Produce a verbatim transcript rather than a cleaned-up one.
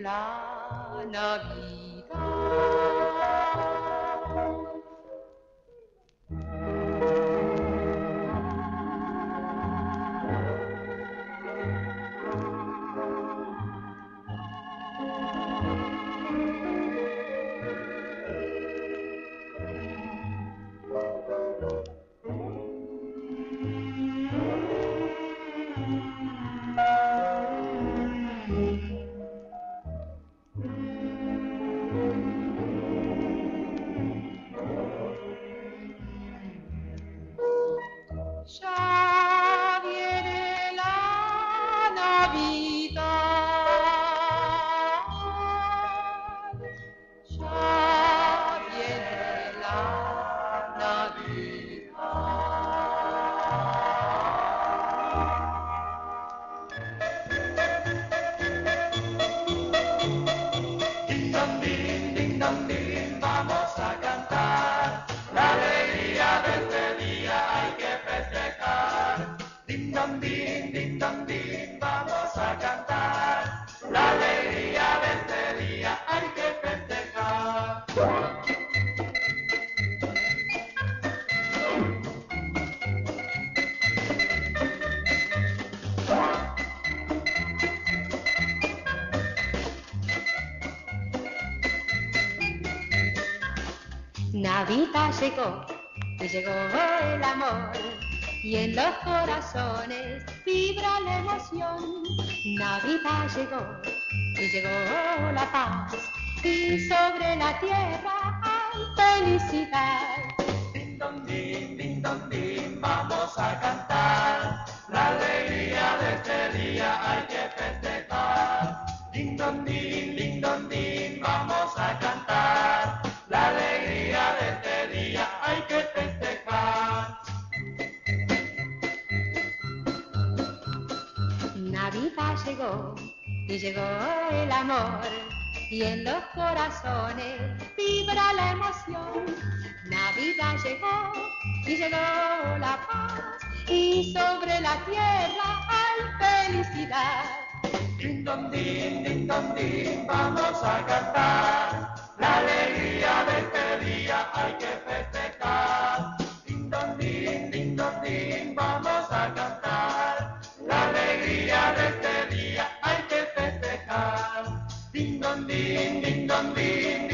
la Navidad. Ya viene la Navidad, ya viene la Navidad. Ding dong din, ding dong din, vamos a cantar, la alegría de este día hay que festejar. Ding dong din, ding dong din, vamos a cantar, la alegría de este día hay que festejar. Navidad llegó y llegó el amor y en los corazones vibra la emoción. Navidad llegó y llegó la paz y sobre la tierra hay felicidad. Ding dong din, ding dong din, vamos a cantar, la alegría de este día hay que festejar. Ding dong din, ding dong din, vamos a cantar, la alegría de este día hay que festejar. Navidad llegó y llegó el amor y en los corazones vibra la emoción. Navidad llegó y llegó la paz y sobre la tierra hay felicidad. Ding dong din, ding dong din, vamos a cantar, la alegría de este día hay que festejar. Ding dong din, ding dong din, vamos a cantar, la alegría de este día hay que festejar. Ding dong din, ding dong din.